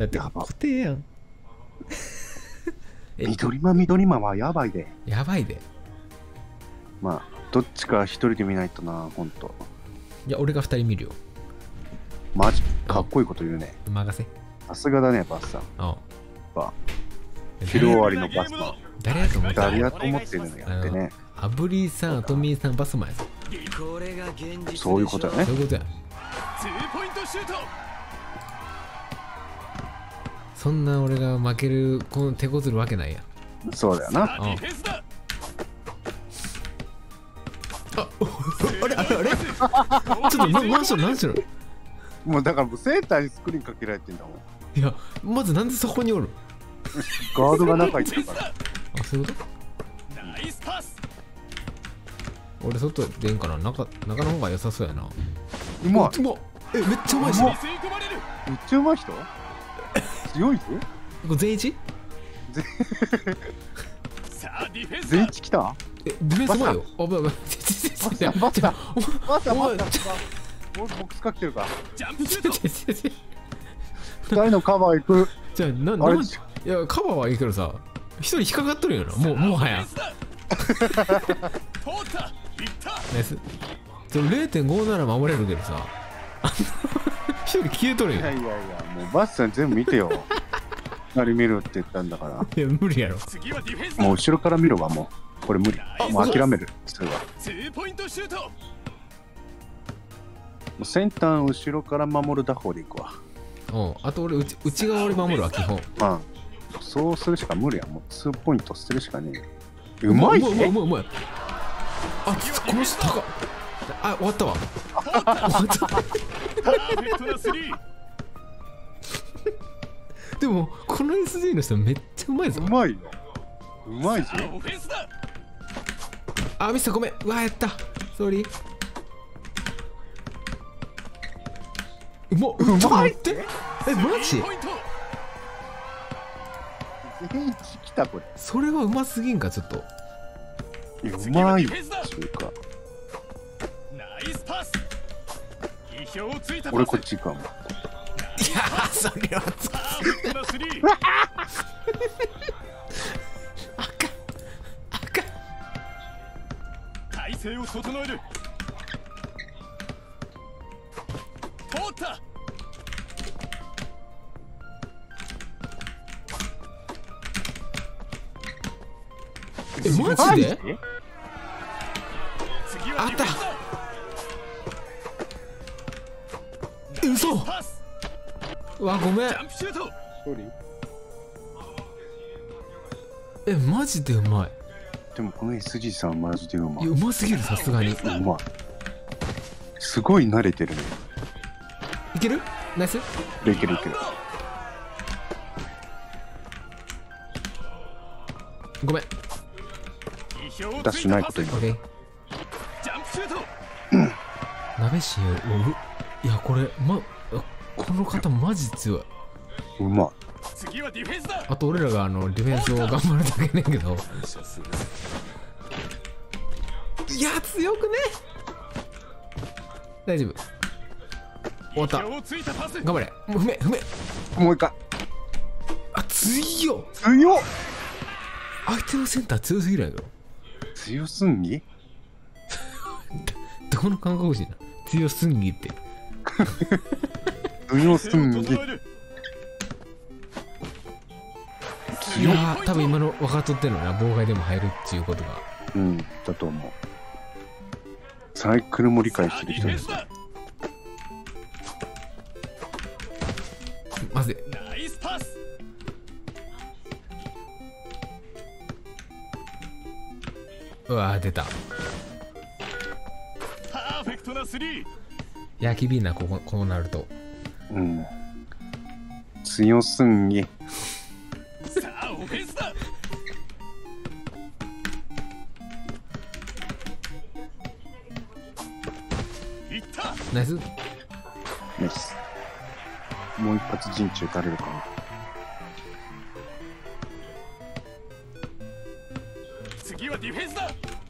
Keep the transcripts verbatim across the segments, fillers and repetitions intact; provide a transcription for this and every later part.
だって固定やん。 緑間緑間はやばいで。 やばいで。 まあどっちか一人で見ないとな、ほんと。 いや俺が二人見るよ。 マジかっこいいこと言うね。 任せ。 さすがだねバスさん。 ああ昼終わりのバスさん。 誰やと思って誰やと思ってるのやってね。 アブリーさん、アトミーさん、バスマンやぞ。 そういうことやね。 そういうことや。そんな俺が負けるこの手こずるわけないや。 そうだよな。 あああれあれあれちょっとな何しろ何しろ。 もうだからもうセーターにスクリーンかけられてんだもん。 いやまずなんでそこにおる。 ガードが中入ってるから。 あそういうこと。俺外出んかな。中中の方が良さそうやな。 うまい。 うまえめっちゃうまいし。めっちゃうまい人強いぞ。 これ全一全一来た。 えディフェンスうまいよ。あぶやばい。 バサバサバサバサボックスかけてるか。二人のカバー行く。 じゃあなな、いやカバーはいいけどさ、一人引っかかっとるよな。もうもはや。ナイス。れいてんごなな 守れるけどさ、一人消えとるよ。 いやいやいや、もうバスさん全部見てよ。二人見るって言ったんだから。 いや無理やろ。 もう後ろから見ろわ。もうこれ無理。もう諦める。それは。もう先端後ろから守る打法でいくわ。 うん、あと俺内内側俺守るわ基本。 まあそうするしか無理や。もうツーポイント捨てるしかねえ。うまい。 うまいうまいうまいうまい。あこの人高っ。あ終わったわ。終わったでもこの エスジー の人めっちゃうまいぞ。 うまいよ。うまいぞ。 あミスターごめん。うわやった。ソーリー。うまっ。うまいって。えマジ全員来たこれ。 それはうますぎんかちょっと。 いやうまいっていうか。俺こっち行くわもう。 いやーそれはつあかんあかん。 体勢を整える。通った。 えマジであった。え嘘。うわごめん。えマジでうまい。 でもこの エスジー さんマジでうまい。 いやうますぎるさすがに。 うまい。すごい慣れてるね。 いけるナイス。 いけるいける。 ごめん。 ダッシュないこと言う。 オッケー。鍋しよう。いやこれまこの方マジ強い。 うまい。 あと俺らがあのディフェンスを頑張るだけねんけど。いや強くね。大丈夫。終わった。頑張れ。もう踏め踏め。 もう一回。 あ強っ。 強っ。 相手のセンター強すぎるやろ。 強すんぎ。 どこの感覚しいな。強すんぎって。 強すんぎ。 いやー多分今の分かっとってんのな。妨害でも入るっていうことが。 うんだと思う。サイクルも理解してる人です。 まずうわー出た。 パーフェクトなスリー。 焼きビーなこここうなると。 うん強すんぎ。 さあオフェンスだ。いった。 ナイス。 ナイス。もう一発陣地打たれるかな。 次はディフェンスだ。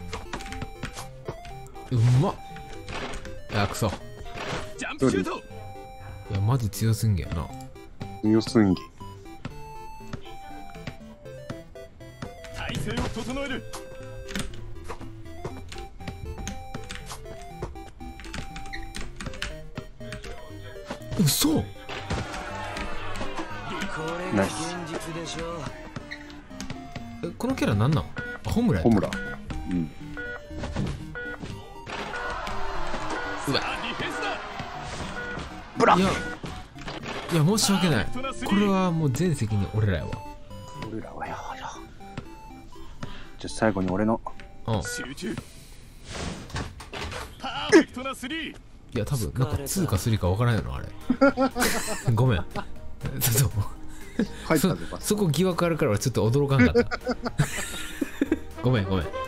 うまっ。いやクソ。 ジャンプシュート。 いやマジ強すんげやな。 四寸木。 体勢を整える。 嘘。 ナイス。 えこのキャラなんなん？あホムラやった。 ホムラ。うん。 うわさあディフェンスだ。 ブラッいやいや申し訳ない。 パーフェクトなスリーこれはもう全責任俺らやわ。 俺らはやはや。じゃあ最後に俺の。 うん集中。パーフェクトなスリー。 いや多分なんかにかさんか分からんよなあれごめんそう入ったそでバス。 そこ疑惑あるから俺ちょっと驚かんかったごめんごめん